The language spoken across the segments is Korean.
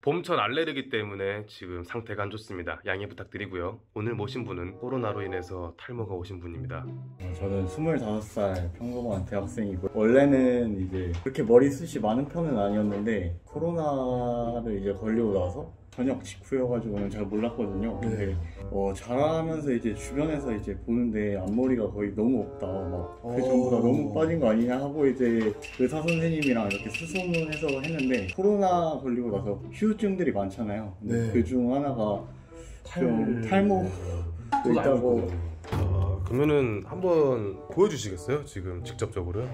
봄철 알레르기 때문에 지금 상태가 안 좋습니다. 양해 부탁드리고요. 오늘 모신 분은 코로나로 인해서 탈모가 오신 분입니다. 저는 25살 평범한 대학생이고, 원래는 이제 그렇게 머리숱이 많은 편은 아니었는데 코로나를 이제 걸리고 나서 저녁 직후여가지고는 잘 몰랐거든요. 근데 자라면서 이제 주변에서 이제 보는데 앞머리가 거의 너무 없다, 막 그 전보다 너무 빠진 거 아니냐 하고 이제 의사 선생님이랑 이렇게 수소문해서 했는데, 코로나 걸리고 나서 후유증들이 많잖아요. 네. 그 중 하나가 좀 탈모도 있다고. 그러면은 한번 보여주시겠어요? 지금 직접적으로요?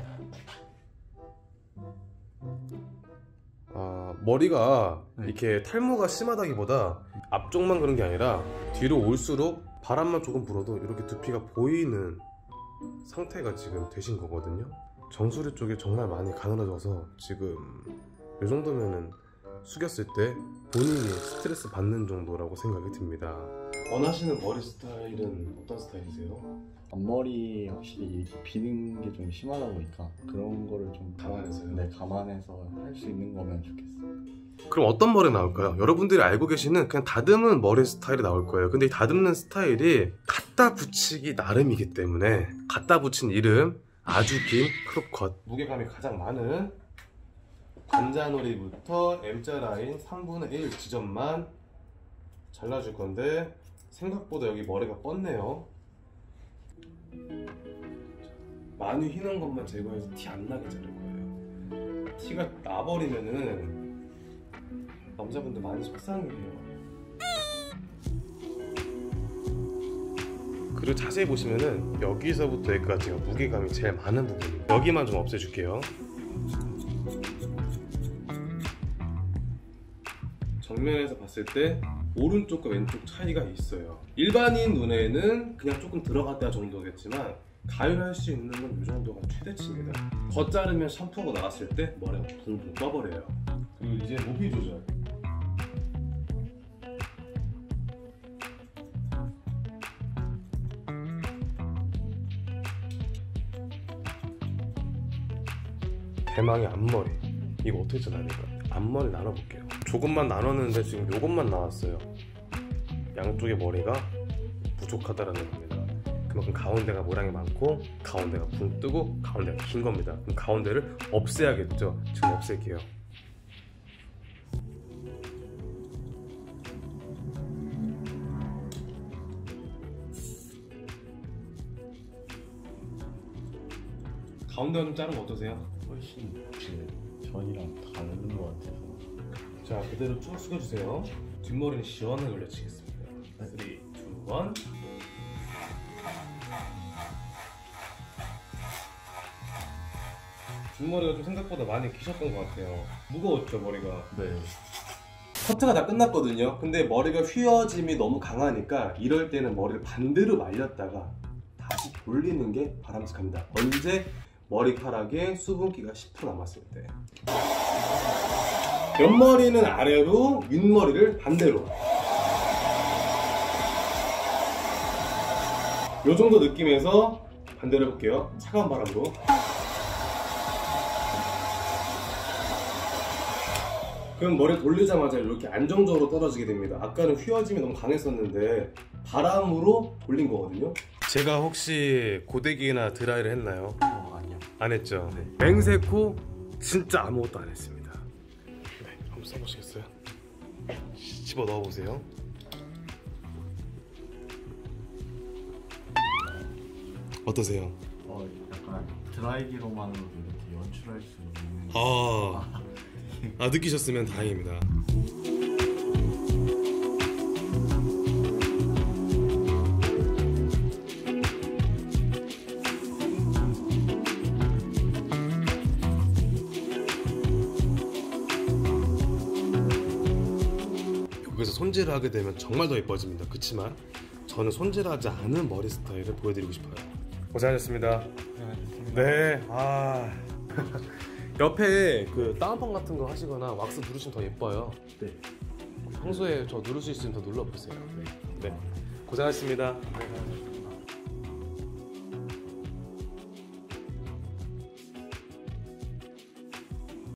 머리가 이렇게 탈모가 심하다기보다 앞쪽만 그런 게 아니라 뒤로 올수록 바람만 조금 불어도 이렇게 두피가 보이는 상태가 지금 되신 거거든요. 정수리 쪽이 정말 많이 가늘어져서 지금 이 정도면은 숙였을 때 본인이 스트레스 받는 정도라고 생각이 듭니다. 원하시는 머리 스타일은 어떤 스타일이세요? 앞머리 확실히 이렇게 비는 게 좀 심하다 보니까 그런 거를 좀 감안해서요? 네, 감안해서 할 수 있는 거면 좋겠어요. 그럼 어떤 머리 나올까요? 여러분들이 알고 계시는 그냥 다듬은 머리 스타일이 나올 거예요. 근데 이 다듬는 스타일이 갖다 붙이기 나름이기 때문에 갖다 붙인 이름 아주 긴 크롭컷, 무게감이 가장 많은 관자놀이부터 M자 라인 3분의 1 지점만 잘라줄 건데 생각보다 여기 머리가 뻗네요. 많이 휘는 것만 제거해서 티 안 나게 자를 거예요. 티가 나버리면은 남자분들 많이 속상해해요. 그리고 자세히 보시면은 여기서부터 여기까지가 무게감이 제일 많은 부분이에요. 여기만 좀 없애줄게요. 정면에서 봤을 때 오른쪽과 왼쪽 차이가 있어요. 일반인 눈에는 그냥 조금 들어갔다 정도겠지만 가열할 수 있는 건 이 정도가 최대치입니다. 더 자르면 샴푸하고 나갔을 때 머리가 붕붕 떠버려요. 그리고 이제 모피 조절. 대망의 앞머리. 이거 어떻게 잘라야 될까요? 앞머리 나눠볼게요. 조금만 나눴는데 지금 요것만 나왔어요. 양쪽의 머리가 부족하다라는 겁니다. 그만큼 가운데가 모양이 많고 가운데가 붕 뜨고 가운데가 긴 겁니다. 그럼 가운데를 없애야겠죠. 지금 없앨게요. 가운데가 좀 자른 거 어떠세요? 훨씬 전이랑 다른 것 같아서. 자, 그대로 쭉 숙여주세요. 뒷머리는 시원하게 올려치겠습니다. 3, 2, 1. 뒷머리가 좀 생각보다 많이 기셨던 것 같아요. 무거웠죠, 머리가? 네. 커트가 다 끝났거든요. 근데 머리가 휘어짐이 너무 강하니까 이럴 때는 머리를 반대로 말렸다가 다시 돌리는 게 바람직합니다. 언제? 머리카락에 수분기가 10% 남았을 때. 옆머리는 아래로, 윗머리를 반대로. 요 정도 느낌에서 반대로 해볼게요. 차가운 바람으로. 그럼 머리 돌리자마자 이렇게 안정적으로 떨어지게 됩니다. 아까는 휘어짐이 너무 강했었는데 바람으로 돌린 거거든요. 제가 혹시 고데기나 드라이를 했나요? 아니요. 안 했죠? 네. 맹세코 진짜 아무것도 안 했습니다. 네, 한번 써보시겠어요? 집어 넣어보세요. 어떠세요? 약간 드라이기로만으로도 이렇게 연출할 수 있는. 느끼셨으면 다행입니다. 여기서 손질을 하게 되면 정말 더 예뻐집니다. 그렇지만 저는 손질하지 않은 머리 스타일을 보여드리고 싶어요. 고생하셨습니다. 네. 옆에 그 다운펌 같은 거 하시거나 왁스 누르시면 더 예뻐요. 네. 평소에 저 누를 수 있으면 더 눌러보세요. 네. 고생하셨습니다. 네.